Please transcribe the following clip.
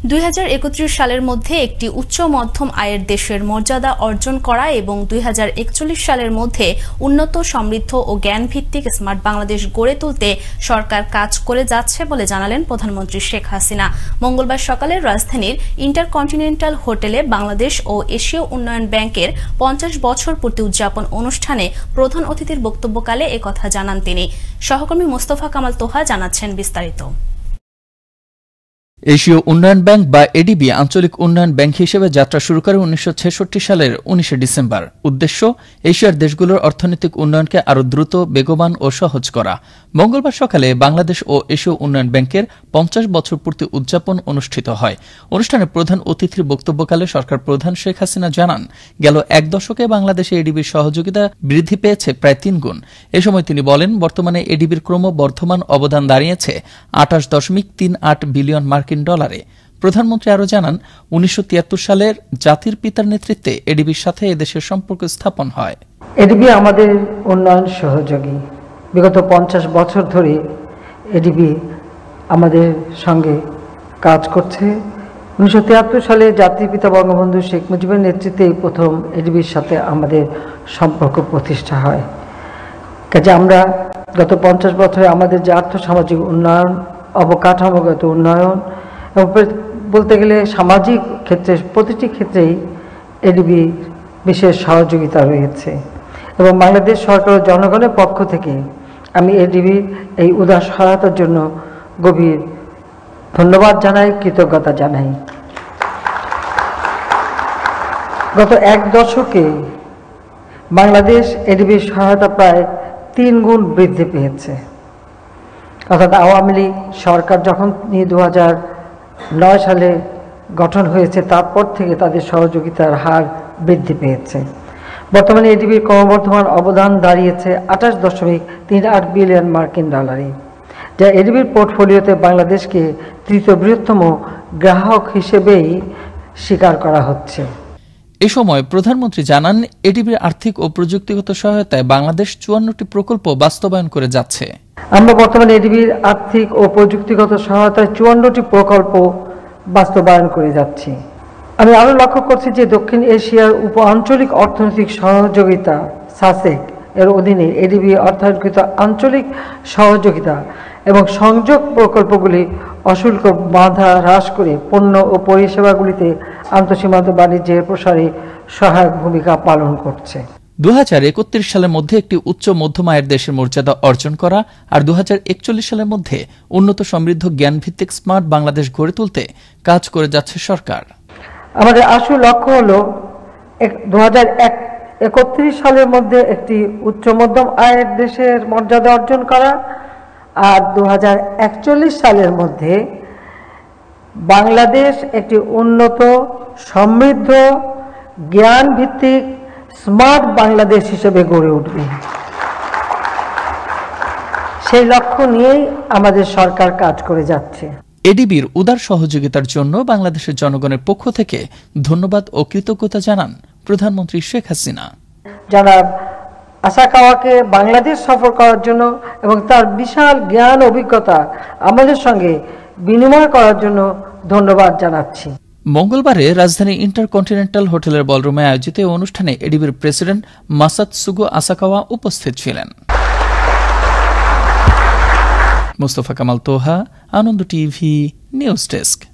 2031 সালের মধ্যে একটি উচ্চ মধ্যম আয়ের দেশের মর্যাদা অর্জন করা এবং 2041 সালের মধ্যে উন্নত সমৃদ্ধ ও জ্ঞানভিত্তিক স্মার্ট বাংলাদেশ গড়ে তুলতে সরকার কাজ করে যাচ্ছে বলে জানালেন প্রধানমন্ত্রী শেখ হাসিনা। মঙ্গলবার সকালে রাজধানীর ইন্টারকন্টিনেন্টাল হোটেলে বাংলাদেশ ও এশীয় উন্নয়ন ব্যাংকের 50 বছর পূর্তি উদযাপন অনুষ্ঠানে প্রধান অতিথির বক্তব্যকালে একথা জানান তিনি। সহকর্মী মোস্তফা কামাল তোহা জানাচ্ছেন বিস্তারিত। এশীয় উন্নয়ন ব্যাংক বা এডিবি আঞ্চলিক উন্নয়ন ব্যাংক হিসেবে যাত্রা শুরু করে 1966 সালের 19 ডিসেম্বর। উদ্দেশ্য এশিয়ার দেশগুলোর অর্থনৈতিক উন্নয়নকে আরও দ্রুত, বেগবান ও সহজ করা। মঙ্গলবার সকালে বাংলাদেশ ও এশীয় উন্নয়ন ব্যাংকের 50 বছর পূর্তি উদযাপন অনুষ্ঠিত হয়। অনুষ্ঠানে প্রধান অতিথির বক্তব্যকালে সরকার প্রধান শেখ হাসিনা জানান, গেল এক দশকে বাংলাদেশে এডিবির সহযোগিতা বৃদ্ধি পেয়েছে প্রায় 3 গুণ। এ সময় তিনি বলেন, বর্তমানে এডিবির ক্রমবর্ধমান অবদান দাঁড়িয়েছে 28.38 বিলিয়ন মার্কিন ডলারে। প্রধানমন্ত্রী আরও জানান, 1973 সালের জাতির পিতার নেতৃত্বে এডিবির সাথে এদেশের সম্পর্ক স্থাপন হয়। এডিবি আমাদের উন্নয়ন সহযোগী। বিগত 50 বছর ধরে এডিবি আমাদের সঙ্গে কাজ করছে। 1973 সালে জাতির পিতা বঙ্গবন্ধু শেখ মুজিবের নেতৃত্বে প্রথম এডিবির সাথে আমাদের সম্পর্ক প্রতিষ্ঠা হয়। কাজে আমরা গত 50 বছরে আমাদের যে আর্থসামাজিক উন্নয়ন, অবকাঠামোগত উন্নয়ন এবং বলতে গেলে সামাজিক ক্ষেত্রে প্রতিটি ক্ষেত্রেই এডিবি বিশেষ সহযোগিতা রয়েছে এবং বাংলাদেশ সরকার ও জনগণের পক্ষ থেকে আমি এডিবির এই উদার সহায়তার জন্য গভীর ধন্যবাদ জানাই, কৃতজ্ঞতা জানাই। গত এক দশকে বাংলাদেশ এডিবির সহায়তা প্রায় 3 গুণ বৃদ্ধি পেয়েছে। অর্থাৎ আওয়ামী লীগ সরকার যখন 2009 সালে গঠন হয়েছে তারপর থেকে তাদের সহযোগিতার হার বৃদ্ধি পেয়েছে। বর্তমানে এডিবির ক্রমবর্ধমান অবদান দাঁড়িয়েছে 28.38 বিলিয়ন মার্কিন ডলারে, যা এডিবির পোর্টফোলিওতে বাংলাদেশকে তৃতীয় বৃহত্তম গ্রাহক হিসেবেই স্বীকার করা হচ্ছে। এ সময় প্রধানমন্ত্রী জানান, এডিবির আর্থিক ও প্রযুক্তিগত সহায়তায় বাংলাদেশ 54টি প্রকল্প বাস্তবায়ন করে যাচ্ছে। আমরা বর্তমানে এডিবির আর্থিক ও প্রযুক্তিগত সহায়তায় 54টি প্রকল্প বাস্তবায়ন করে যাচ্ছি। আমি আরও লক্ষ্য করছি যে দক্ষিণ এশিয়ার উপ আঞ্চলিক অর্থনৈতিক সহযোগিতা সাসেক এর অধীনে এডিবি অর্থায়নকৃত আঞ্চলিক সহযোগিতা এবং সংযোগ প্রকল্পগুলি অশুল্ক বাধা হ্রাস করে পণ্য ও পরিষেবাগুলিতে আন্তঃসীমান্ত বাণিজ্যের প্রসারে সহায়ক ভূমিকা পালন করছে। 2031 সালের মধ্যে একটি উচ্চ মধ্যম আয়ের দেশের মর্যাদা অর্জন করা আর 2041 সালের মধ্যে উন্নত সমৃদ্ধ জ্ঞানভিত্তিক স্মার্ট বাংলাদেশ গড়ে তুলতে কাজ করে যাচ্ছে সরকার। আমাদের আসল লক্ষ্য হল 2031 সালের মধ্যে একটি উচ্চ মধ্যম আয়ের দেশের মর্যাদা অর্জন করা আর 2041 সালের মধ্যে বাংলাদেশ একটি উন্নত সমৃদ্ধ জ্ঞানভিত্তিক স্মার্ট বাংলাদেশ হিসেবে গড়ে উঠবে। সেই লক্ষ্য নিয়েই আমাদের সরকার কাজ করে যাচ্ছে। এডিবির উদার সহযোগিতার জন্য বাংলাদেশের জনগণের পক্ষ থেকে ধন্যবাদ ও কৃতজ্ঞতা জানান প্রধানমন্ত্রী শেখ হাসিনা। জনাব আসাকাওয়াকে বাংলাদেশ সফর করার জন্য এবং তার বিশাল জ্ঞান অভিজ্ঞতা আমাদের সঙ্গে বিনিময় করার জন্য ধন্যবাদ জানাচ্ছি। মঙ্গলবারে রাজধানী ইন্টারকন্টিনেন্টাল হোটেলের বলরুমে আয়োজিত অনুষ্ঠানে এডিবির প্রেসিডেন্ট মাসাতসুগো আসাকাওয়া উপস্থিত ছিলেন। Mostafa Kamal Toha, Ananda TV, news desk.